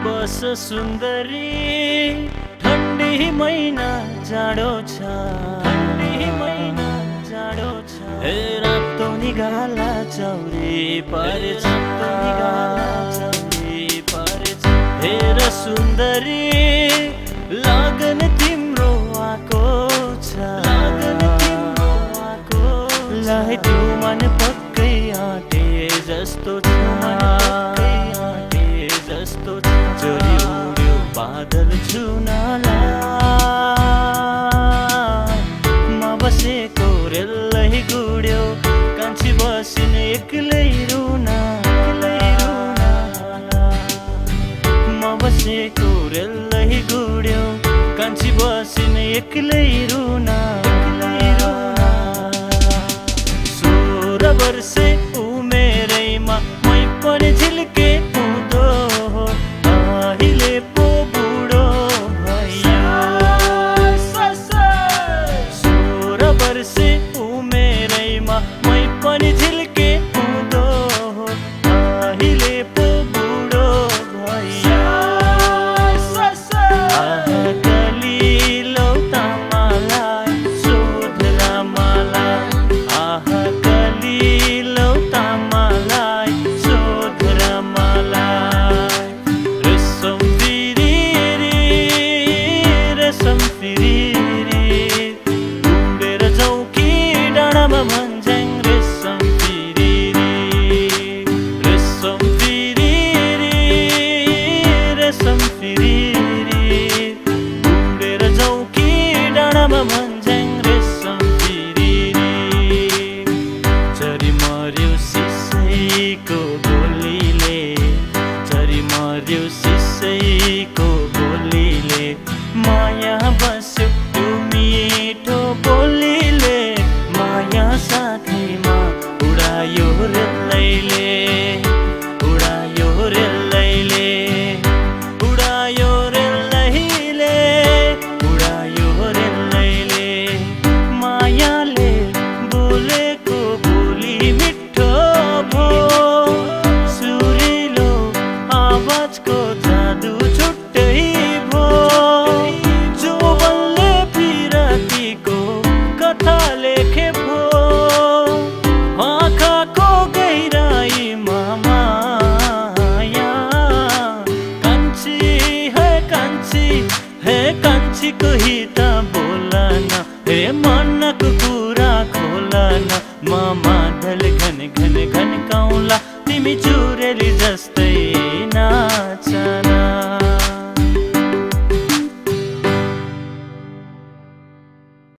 बस सुन्दरी ठण्डी महिना जाडो छ ठण्डी महिना जाडो छ हे रातो निगाला चौरी परेछ हेर सुन्दरी लगन तिम्रो आको छ लाइटो मन पक्कै आँटे जस्तो चोरी उड्यो बादल छुनाला म बसेको रेलै गुड्यो कान्छी बसिन एक्लै रुना म बसेको रेलै गुड्यो कान्छी बसिन एक्लै रुना 16 वर्षे उमेरैमा मै पनि झिल्के हुँदो अहिले पो बुढो भयो 16 वर्षे उमेरैमा मै पनि झिल्के हुँदो अहिले पो बुढो भयो कलिलो तामालाई सोध रामालाई कलिलो तामालाई सोध रामालाई रेशम फिरिरी उडेर जाउँ कि डाँडामा भन्ज्याङ रेशम फिरिरी उडेर जाउँ कि डाँडामा भन्ज्याङ रेशम फिरिरी चरी मर्यो सिसैको गोलीले चरी मर्यो सिसैको गोलीले माया बस्यो त्यो मिठो बोलीले माया साथैमा उडायो रेलैले उडायो रेलैले उडायो रेलैले उडायो रेलैले मायाले बोलेको बोली मिठो भो सुरिलो आवाजको जादु छुट्टै भो जोबनले फिरतीको कथा लेखे भो आँखाको गहिराईमा माया कान्छी हे कान्छीको हित बोलन हे मनको कुरा खोलन म मादल घन घन घन काउला तिमी चुरेली जस्तै नाचन